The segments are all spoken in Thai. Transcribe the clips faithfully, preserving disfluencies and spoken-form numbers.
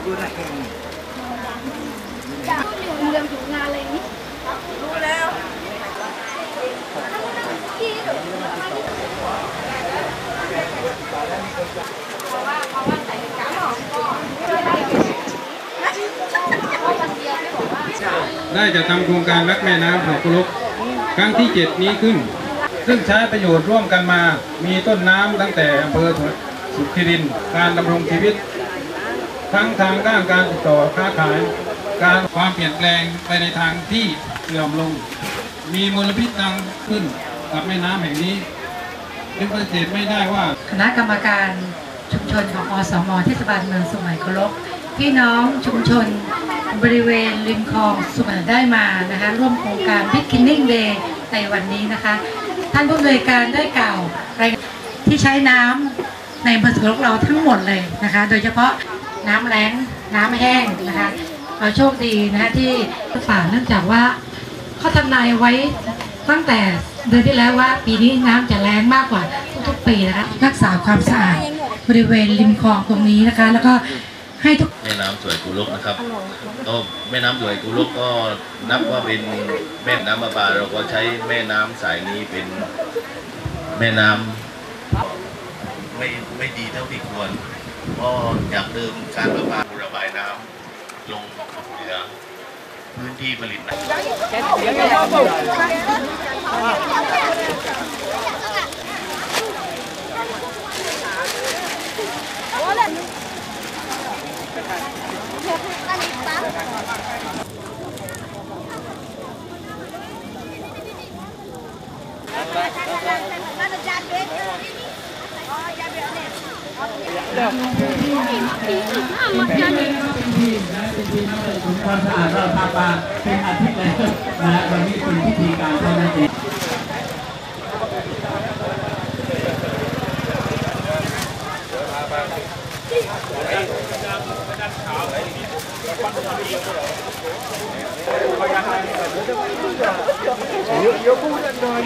ดูนะเองจะเรื่องถึงงานอะไรนี้รู้แล้วเพราะว่าเพราะว่าใส่กระบอกก็ได้จะทำโครงการรักแม่น้ำหัวกุลกครั้งที่เจ็ดนี้ขึ้นซึ่งใช้ประโยชน์ร่วมกันมามีต้นน้ำตั้งแต่อำเภอสุขิรินทร์การดำรงชีวิตทั้งทางด้านการติดต่อค้าขายการความเปลี่ยนแปลงไปในทางที่เสื่อมลงมีมลพิษดังขึ้นกับแม่น้ำแห่งนี้จึงปฏิเสธไม่ได้ว่าคณะกรรมการชุมชนของอสม.เทศบาลเมืองสุไหงโกลกพี่น้องชุมชนบริเวณริมคลองสุไหงได้มานะคะร่วมโครงการ Beginning Day ในวันนี้นะคะท่านผู้อำนวยการได้กล่าวรายงานที่ใช้น้ำในอำเภอสุไหงโกลกเราทั้งหมดเลยนะคะโดยเฉพาะน้ำแล้งน้ำแห้งนะคะเราโชคดีนะคะที่ฝ่าเนื่องจากว่าเขาทำนายไว้ตั้งแต่เดือนที่แล้วว่าปีนี้น้ำจะแรงมากกว่าทุกๆปีนะคะรักษาความสะอาดบริเวณริมคลองตรงนี้นะคะแล้วก็ให้ทุกแม่น้ำสวยกุลกนะครับก็แม่น้ำสวยกุลกก็นับว่าเป็นแม่น้ำประปาเราก็ใช้แม่น้ำสายนี้เป็นแม่น้ำไม่ไม่ดีเท่าที่ควรเพราะจากเดิมการประปาระบายน้ำลงเหลือพื้นที่ผลิตนะความสะอาดเราทำมาเป็นอาทิตย์แล้วนะวันนี้เป็นพิธีการเท่านั้นเองเยอะๆพูดกันหน่อย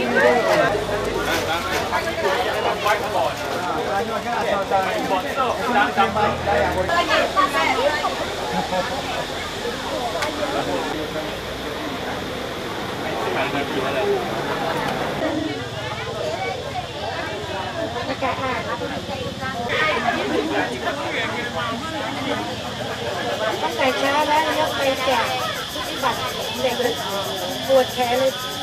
ต้องใส่ช้าแล้วยกไปแจกบัตรเด็กปวดแขนเลย